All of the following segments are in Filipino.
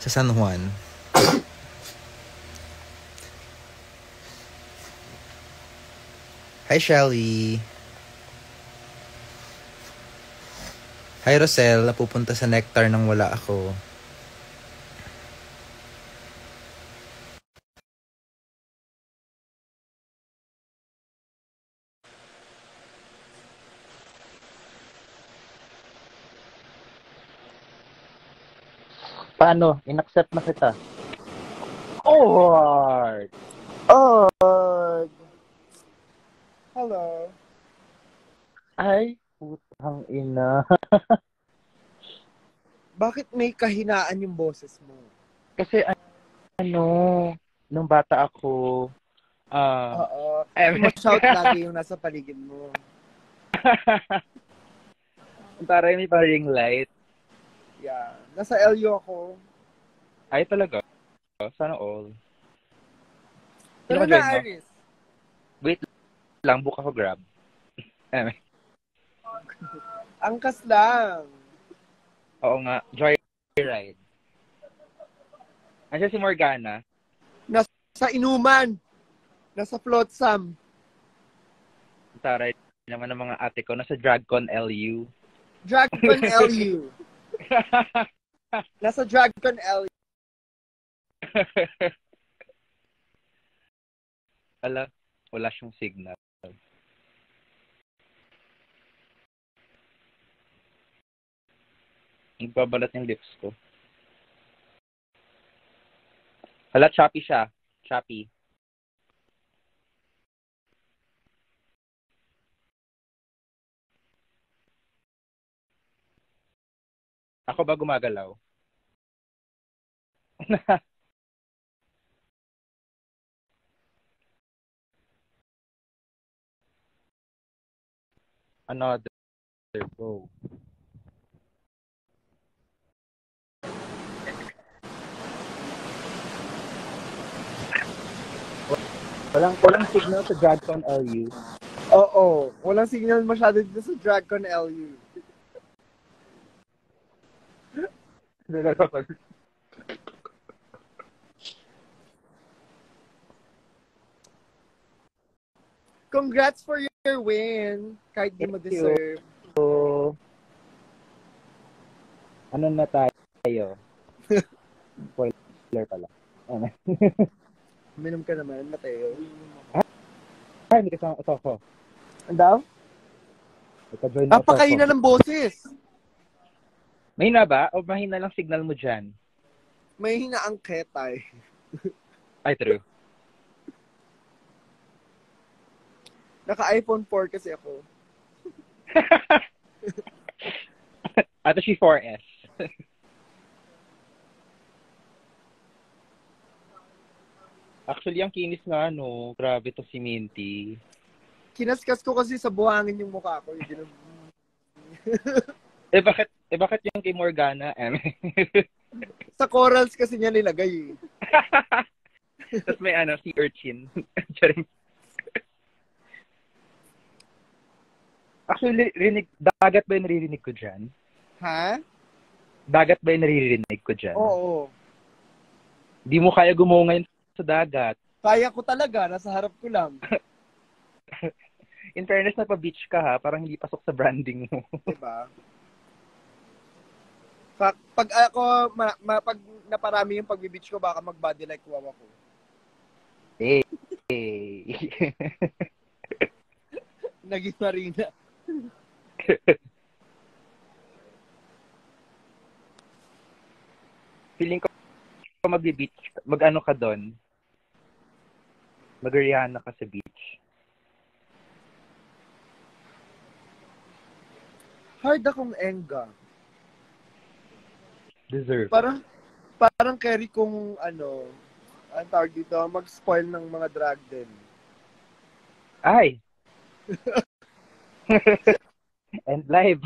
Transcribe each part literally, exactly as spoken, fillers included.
Sa San Juan. Hi, Shelly. Hi, Rosel. Napupunta sa Nectar nang wala ako. Paano? In-accept na kita. Oh, heart. Oh. Hello. Ay, putang ina. Bakit may kahinaan yung boses mo? Kasi ano, nung bata ako, ah, uh, oo. Sumashout lagi yung nasa paligid mo. Para may pa ring light. Yeah. Nasa L U ako. Ay, talaga? Sana all. Tara na, Aries. Wait lang, book ako Grab. Angkas lang. Oo nga, joyride. Andiyan si Morgana. Nasa inuman. Nasa flotsam. Taray naman ng mga ate ko. Nasa DragCon L U. DragCon L U. Nasa DragCon L U. Ala, wala siyang signal. Nagbabalat yung lips ko. Hala, choppy siya. Choppy. Ako ba gumagalaw? Another go. Walang walang signal sa DragCon L U. Oo, walang signal masyado dito sa DragCon L U. Congrats for your win. Kahit di mo deserve. So, ano na tayo? Spoiler pala. Minom ka naman, Mateo. Ay, hindi kasama ito ko. Ang daw? Napakahina ng boses. Mahina ba? O mahina lang signal mo dyan? Mahina ang ketay. Ay, true. Naka-iPhone four kasi ako. Ato si four S. Actually, ang kinis nga, no. Grabe to si Minty. Kinaskas ko kasi sa buhangin yung mukha ko. Yung eh, bakit, eh, bakit yung kay Morgana? Sa corals kasi niya nilagay eh. Tapos may ano, si Urchin. Actually, rinig, dagat ba yung naririnig ko dyan? Ha? Dagat ba yung naririnig ko dyan? Oo. Di mo kaya gumunga sa dagat. Kaya ko talaga, nasa harap ko lang. In fairness, na pa-beach ka ha, parang hindi pasok sa branding mo. Diba? Pag, pag ako, ma, ma, pag naparami yung pag-beach ko, baka mag-body like wow ako. Hey. Hey. Naging marina. Feeling ko mag-beach, mag-ano ka doon? Mag-Rihanna ka sa beach. Hard akong enga. Deserve. Parang, parang carry kong, ano, ang tawag dito, mag-spoil ng mga drag din. Ay! And live.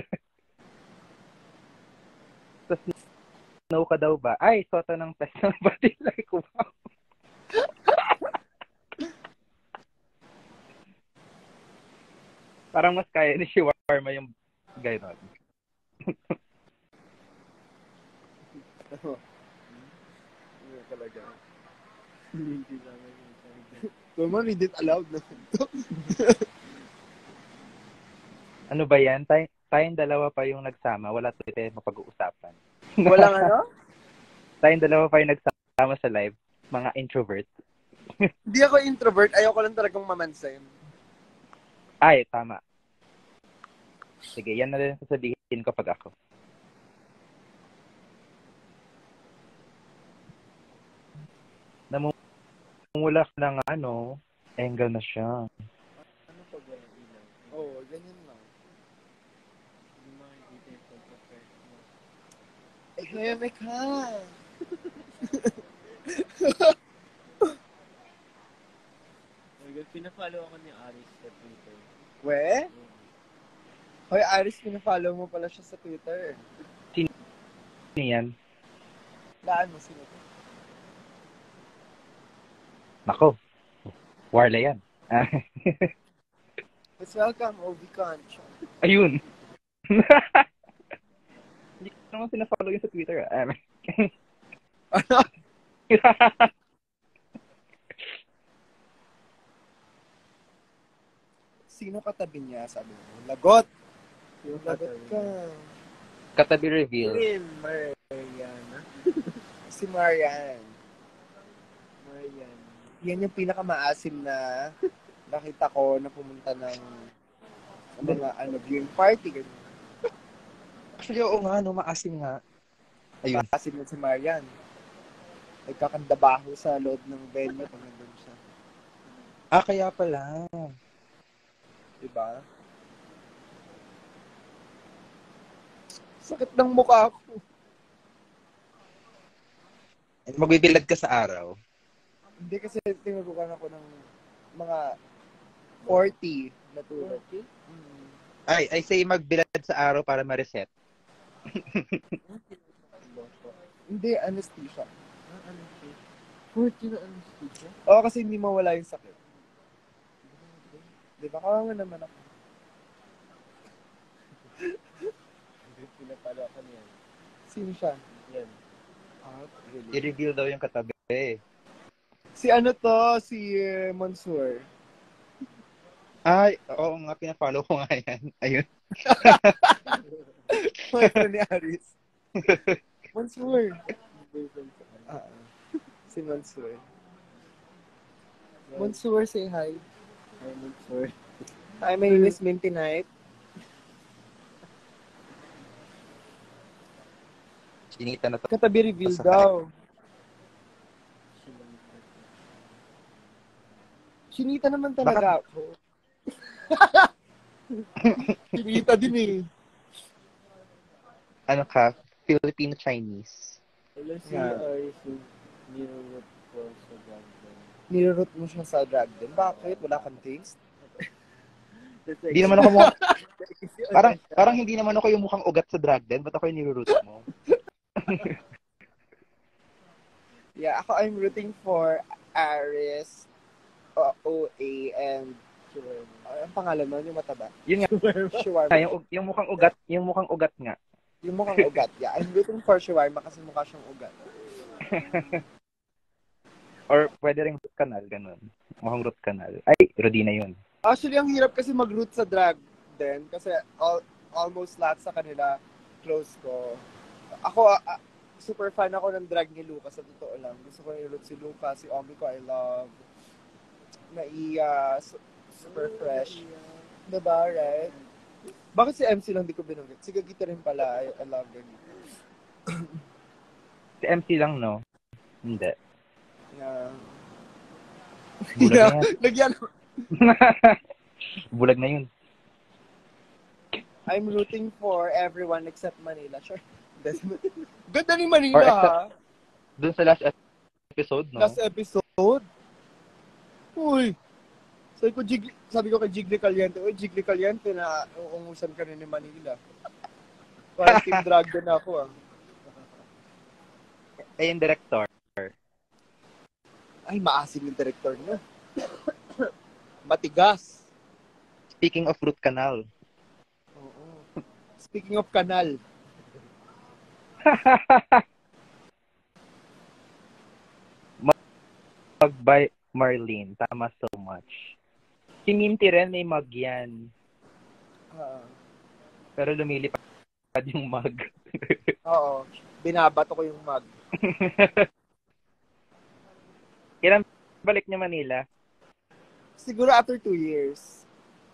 Tapos, know ka daw ba? Ay, soto ng test ng body like, wow. Parang mas kaya ni Shawarma yung gano'n. talaga. Hindi naman yun. Kung man, read it aloud na ito. Ano ba yan? Tay tayong dalawa pa yung nagsama. Wala tayo mapag-uusapan. Walang ano? Tayong dalawa pa yung nagsama sa live. Mga introvert. Hindi ako introvert. Ayoko lang talagang mamansin. Ay, tama. Sige, yan na rin sasabihin ko pag ako. Namumulak ng ano, angle na siya. Ano pag walang ilaw? Oo, oh, ganyan lang. Hindi makikita yung pagka-perfect mo. Eh, kaya may ka! Pinafollow ako ni Aries sa Twitter. We? Hoy, Aries, pinafollow mo pala siya sa Twitter. Sino yan? Laan mo, sino to? Nako. Warla yan. Let's welcome, Obi Conch. Ayun. Hindi ko naman sinafollow yun sa Twitter. Ano? Sino katabi niya? Sabi mo, lagot! Yung lagot ka. Katabi reveal. Rin, Mariana. Si Marian. Marian. Yan yung pinakamaasim na nakita ko na pumunta ng mga ano, viewing party. Ganun. Actually, oo nga, no, maasim nga. Ayun. Maasim na si Marian. Nagkakandabaho sa loob ng venue pag nandun siya. Ah, kaya pala. Diba? Sakit ng mukha ko. Magbibilad ka sa araw. Hindi kasi tinurukan ako ng mga forty na tulad. Mm. Ay, I say magbilad sa araw para ma-reset. Hindi, anesthesia. Ah, anesthesia. forty na anesthesia? Oo, kasi hindi mawala yung sakit. Di ba? Kawawa naman ako. Hindi, pinapalo ako niyan. Sino siya? Yan. Ah, really? I-reveal daw yung katabi. Si ano to? Si uh, Monsur. Ay, oo nga, pinafollow ko nga yan. Ayun. Monsur ni Aris. Monsur. Ah, si Monsur. Monsur, say hi. Hi, Monsur. Hi, my name is Minty Night. Sinita na to. Katabi reveal daw. Sinita naman talaga ako. Sinita din eh. Ano ka? Filipino-Chinese. Alam si Aris yung nirurot ko sa drag den. Nirurot mo siya sa drag den? Bakit? Wala kang taste? Hindi naman ako mukhang... parang, parang hindi naman ako yung mukhang ugat sa drag den. Ba't ako yung nirurot mo? Yeah, ako I'm rooting for Aries, uh, O A, and uh, ang pangalan mo, yung mataba? Yun nga. Shawarma. Yung, yung mukhang ugat, yung mukhang ugat nga. Yung mukhang ugat, yeah. I'm rooting for Shawarma kasi mukha siyang ugat. Or pwede rin root canal, ganun. Mukhang root canal. Ay, Rodina yun. Actually, ang hirap kasi mag-root sa drag din kasi all, almost lahat sa kanila close ko. Ako, uh, super fan ako ng drag ni Lucas, sa totoo lang. Gusto ko i-root si Lucas, si Omi ko, I love. Naiya, su- super fresh. Diba, right? Bakit si M C lang di ko binanggit? Si Gagita rin pala, I, I love Gagita. Si M C lang, no? Hindi. Yeah. Bulag Yeah, na yan. Nagyan. Bulag na yun. I'm rooting for everyone except Manila. Sure. Ganda ni Manila, Or except, ha? dun sa last episode, no? Last episode? Uy! Sabi ko, Jigli, sabi ko kay Jiggly Caliente, uy, Jiggly Caliente, na uungusan ka rin ni Manila. Parang team drag din ako, ah. Eh, yung director. Ay, maasim yung director niya. Matigas. Speaking of root canal. Oo. Speaking of kanal. by Marlene. Tama so much. Si Minty rin may mug yan. Ah, Pero lumilipad yung mug. oo. Binabato ko yung mug. Kailan balik niya Manila? Siguro after two years.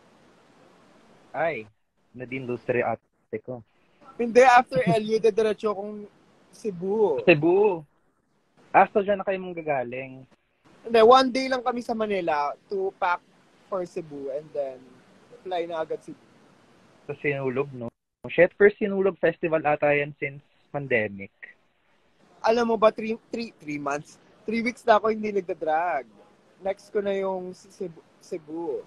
Ay, na-din loser yung ate ko. Hindi, after L U, dediretso akong Cebu. Cebu. Ah, so dyan na kayo mong gagaling. Hindi, one day lang kami sa Manila to pack for Cebu and then fly na agad Cebu. Sa Sinulog, no? Shit, first Sinulog festival ata yan since pandemic. Alam mo ba, three, three, three months? Three weeks na ako hindi nagda-drag. Next ko na yung Cebu. Cebu.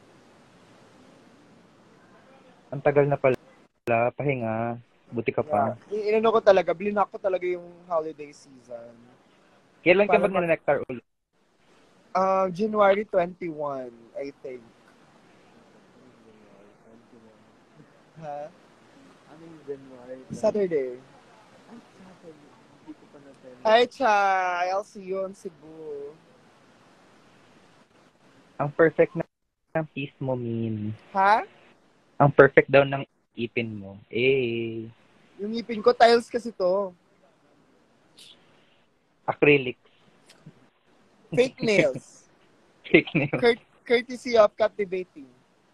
Ang tagal na pala. Pahinga. Buti ka pa. Yeah. Inano ko talaga, blinak ko talaga yung holiday season. Kailan ka Para ba na-nectar ulit? Uh, January twenty-first, I think. Ha? Ano yung January? Saturday. Ay, Saturday. Hindi ko pa na-tell. Hi, Chai! I'll see you on Cebu. Ang perfect na ng piece mo, Min. Ha? Ang perfect daw ng ipin mo. Eh. Yung ngipin ko, tiles kasi to. Acrylics. Fake nails. Fake nails. Cur- courtesy of captivating.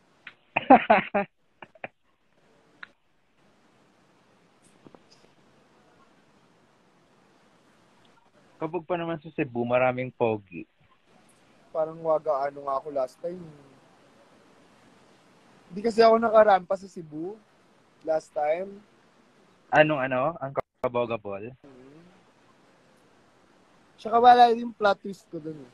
Kabog pa naman sa Cebu, maraming pogi. Parang waga ano nga ako last time. Hindi kasi ako nakarampa sa Cebu last time. Anong ano? Ang kabogabol? Tsaka wala yung plot twist ko dun.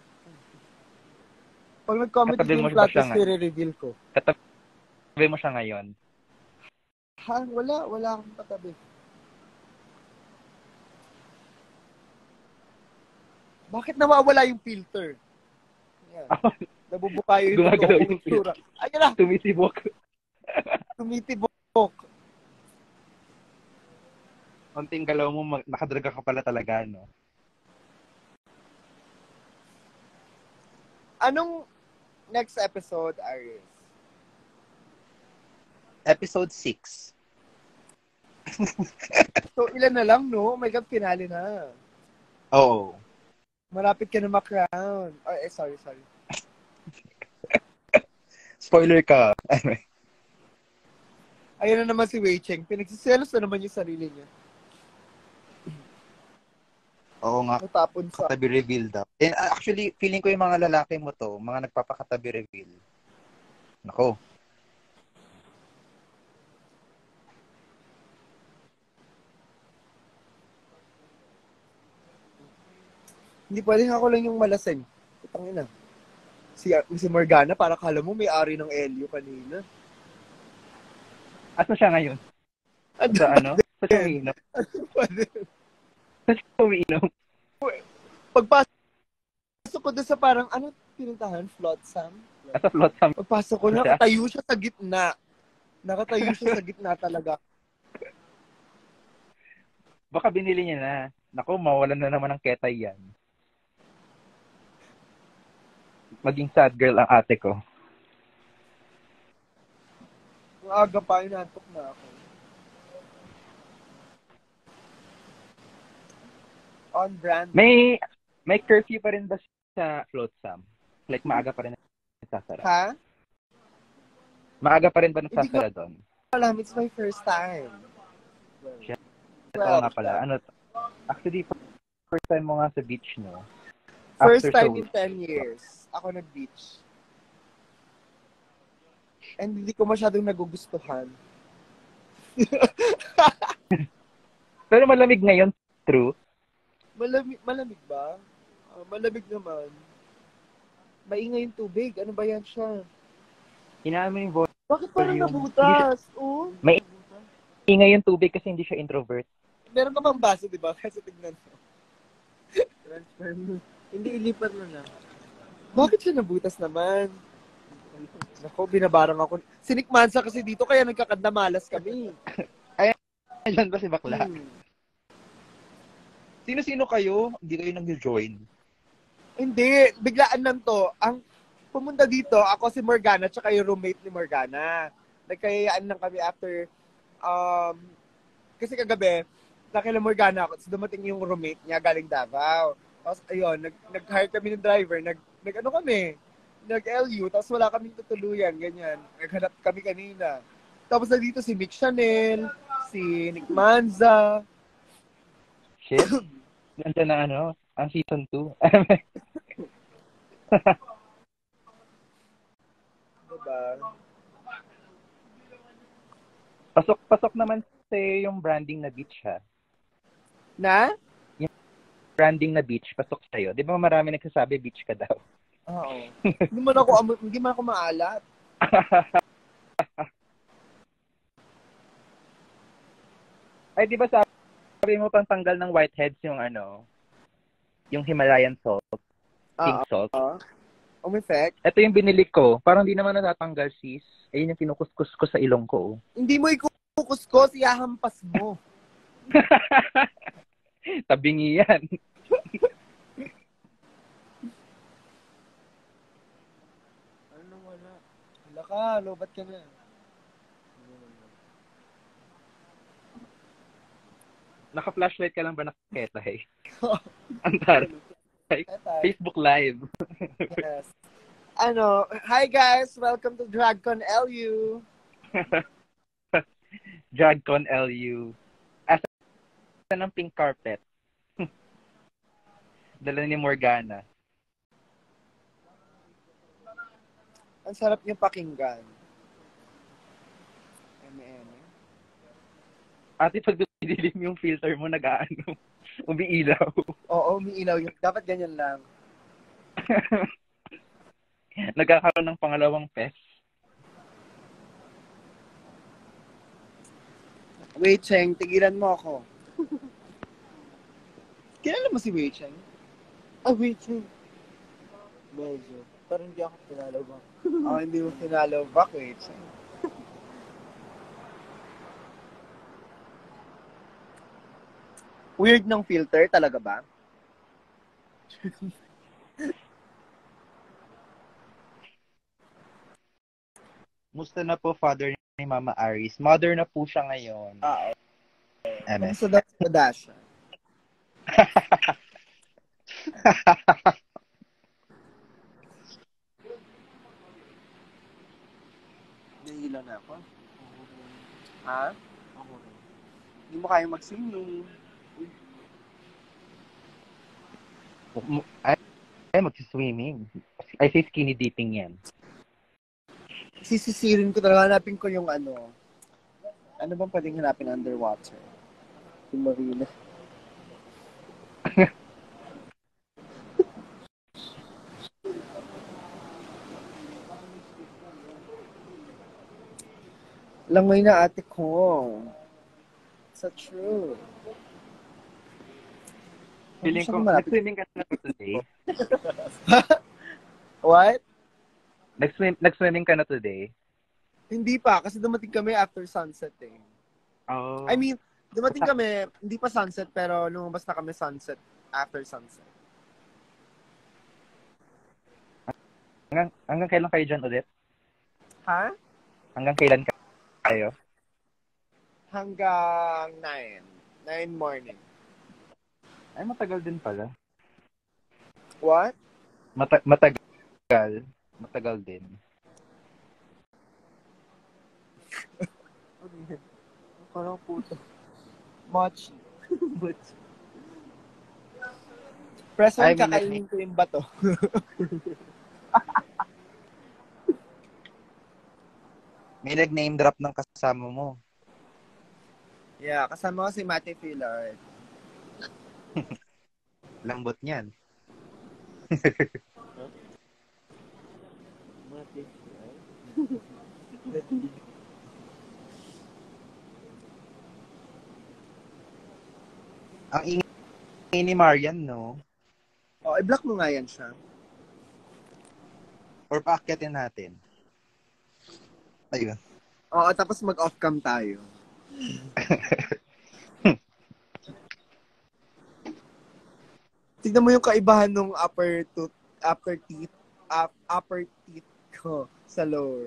Pag nag-comedy Katabi mo yung ba plot siya twist, nga? i-reveal ko. Katabi mo siya ngayon. Ha? Wala. Wala akong katabi. Bakit nawawala yung filter? Yan. Nabubukayo yung Gumagalaw totoo yung kong itsura. Ayun na! Tumitibok. Tumitibok. Konting galaw mo, mag- nakadraga ka pala talaga, no? Anong next episode, Aries? Episode six. So, ilan na lang, no? Oh my God, finale na. Oo. Malapit ka na ma-crown. Oh, eh, sorry, sorry. Spoiler ka. Ayun na naman si Wei Cheng. Pinagsiselos na naman yung sarili niya. Oo nga. Natapon sa... Katabi reveal daw. And actually, feeling ko yung mga lalaki mo to, mga nagpapakatabi reveal. Nako. Hindi pwedeng ako lang yung malasing. Putang ina. Si, si Morgana, para kala mo may-ari ng L U kanina. At siya ngayon? Sa ano? Sa siya umiinom? Sa siya umiinom? Pagpasok ko doon sa parang, ano pinuntahan? Flotsam? Sa Flotsam. Pagpasok ko, nakatayo siya sa gitna. Nakatayo siya sa gitna talaga. Baka binili niya na. Naku, mawalan na naman ng ketay yan. Maging sad girl ang ate ko. Ang aga pa, inantok na ako. On brand. May may curfew pa rin ba sa Flotsam? Like, maaga pa rin nagsasara? Ha? Maaga pa rin ba Hindi nagsasara doon? Alam, it's my first time. Shit. Oo nga pala. Ano, actually, first time mo nga sa beach, no? First After time so- in ten years, ako nag-beach. And hindi ko masyadong nagugustuhan. Pero malamig ngayon, true? Malamig, malamig ba? Ah, malamig naman. Maingay yung tubig. Ano ba yan siya? Inaamin yung volume. Bakit parang Yung- nabutas? Oh, May ingay yung tubig kasi hindi siya introvert. meron ka bang baso, di ba? Kasi tignan mo. Transfer mo. Hindi, ilipat mo na. Bakit siya nabutas naman? Nako, binabarang ako. Sinikmansa kasi dito, kaya nagkakadamalas kami. Ayan ba si bakla? Hmm. Sino-sino kayo? Hindi kayo nag-join. Hindi, biglaan lang to. Ang pumunta dito, ako si Morgana, tsaka yung roommate ni Morgana. Nagkayayaan lang kami after, um, kasi kagabi, nakila Morgana ako, tapos dumating yung roommate niya galing Davao. Tapos, ayun, nag, nag-hire kami ng driver, nag, nag ano kami, nag-L U, tapos wala kaming tutuluyan, ganyan. Naghanap kami kanina. Tapos nandito si Mick Chanel, si Nick Manza. Shit. Nandiyan na ano, ang season two. Diba? Pasok-pasok naman sa yung branding na beach, ha? Na? Yung branding na beach, pasok sa'yo. Di ba marami nagsasabi beach ka daw? Oo. Hindi man ako, hindi man ako maalat. Ay, di ba sabi mo pang tanggal ng whiteheads yung ano, yung Himalayan salt, pink Oo. salt. Umeffect. Ito yung binili ko. Parang di naman natatanggal, sis. Ayun yung kinukuskus ko sa ilong ko. Hindi mo ikukuskos, ihahampas mo. Tabingi yan. Ano wala? Wala ka, lobat ka na. Naka-flashlight ka lang ba nakaketay? Ang taray. Facebook Live. Yes. Ano, hi guys, welcome to DragCon L U. DragCon L U. Asa ng pink carpet. Dala ni Morgana. Ang sarap niyong pakinggan. Eme, eme. Ate, pag dilim yung filter mo, nag-ano, umiilaw. Oo, umiilaw yun. Dapat ganyan lang. Nagkakaroon ng pangalawang pes. Wait, Cheng, tigilan mo ako. Kilala mo si Wei Cheng? Ah, wait, wait. Medyo. Parang hindi ako pinalaw ba? Oh, hindi mo pinalo back, Wei Cheng. Weird ng filter, talaga ba? Musta na po, father ni Mama Aries? Mother na po siya ngayon. Ah, M S. kamusta daw sa Dasha? Nahihilo na ako. Ha? Ako rin. Hindi mo kaya mag-swimming. Ay, ay mag-swimming. Ay, say skinny dipping yan. Sisisirin ko talaga, hanapin ko yung ano. Ano bang pwedeng hanapin underwater? Si Marina. Langoy na ate ko. Sa true. Feeling ko, Ano malapit? nag-swimming ka na today? What? Nag-swim, nag-swimming ka na today? Hindi pa, kasi dumating kami after sunset eh. Oh. I mean, dumating kami, hindi pa sunset, pero lumabas na kami sunset, after sunset. Hanggang, hanggang kailan kayo dyan ulit? Ha? Hanggang kailan kayo? Hanggang nine. nine morning. Ay, matagal din pala. What? Mata- matagal. Matagal din. Parang puto. Mochi. But, Preso, I mean, kakainin ko yung bato. May nag-name drop ng kasama mo. Yeah, kasama ko si Matty Fillard. Lambot niyan. mati. Ang ingay ni Marian, no? Oh, i-block mo nga yan siya. Or paakyatin natin. Ayun. Oo, tapos mag-off cam tayo. Tignan mo yung kaibahan ng upper tooth, upper teeth, up, upper teeth ko sa lower.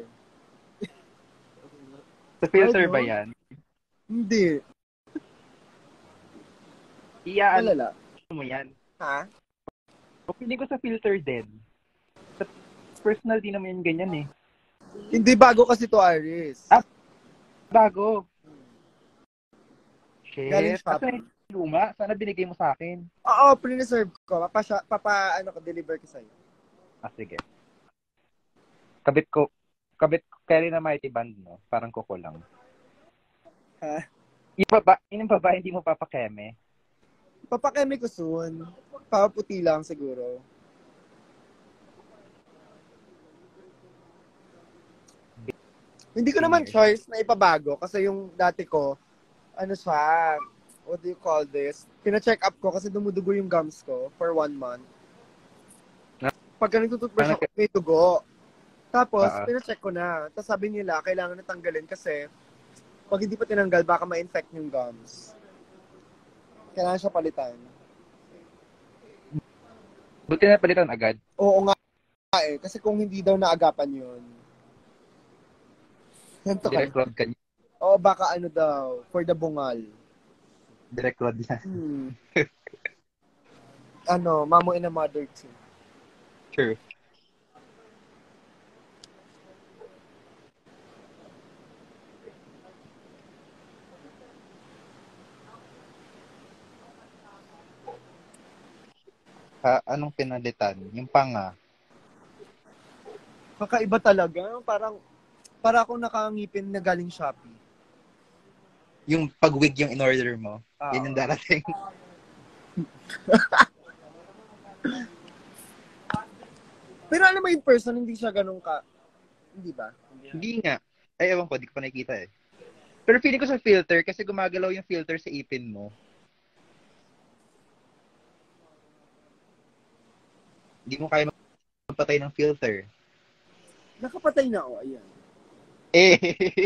Sa filter Ay, no? ba yan? Hindi. Iyaan Malala. mo yan. Ha? O feeling ko sa filter din. Sa personal, di naman yan ganyan eh. Hindi bago kasi to, Aries. Ah, bago. Galing Shit. Shopee. Kasi luma, sana binigay mo sa akin. Oo, pre-reserve ko. Papa, papa ano ko, deliver ko sa'yo. Ah, sige. Kabit ko, kabit ko, carry na mighty band, no? Parang kuko lang. Ha? Yung baba, yung baba, hindi mo papakeme. Papakeme ko soon. Papaputi lang siguro. Hindi ko naman choice na ipabago kasi yung dati ko, ano siya, what do you call this? Pina-check up ko kasi dumudugo yung gums ko for one month. Pagka nagtututbrush ako, may dugo. Tapos, Uh-huh. pina-check ko na. Tapos sabi nila, kailangan na tanggalin kasi pag hindi pa tinanggal, baka ma-infect yung gums. Kailangan siya palitan. Buti na palitan agad. Oo nga eh. Kasi kung hindi daw naagapan yun. Ganito Direct kayo. road ka niya. Oo, baka ano daw, for the bungal. Direct road yan. Hmm. Ano, mamo and a mother too. True. Ha, anong pinalitan? Yung panga. Kakaiba talaga. Parang, para akong nakangipin na galing Shopee. Yung pag-wig yung in-order mo, Ah, yun yung darating. Pero alam mo in person, hindi siya ganun ka. Hindi ba? Hindi nga. Ay, ewan ko, di ko pa nakikita eh. Pero feeling ko sa filter, kasi gumagalaw yung filter sa ipin mo. Hindi mo kaya magpatay ng filter. Nakapatay na ako, ayan. Eh!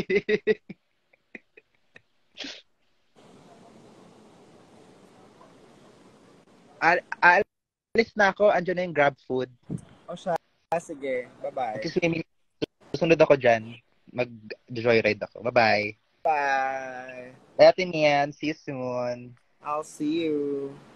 Al alis na ako, andyan na yung grab food. O siya, sige, bye-bye. Mag-swimming. Susunod ako dyan. Mag-joyride ako. Bye-bye. Bye. Bye, Ate Nian. See you soon. I'll see you.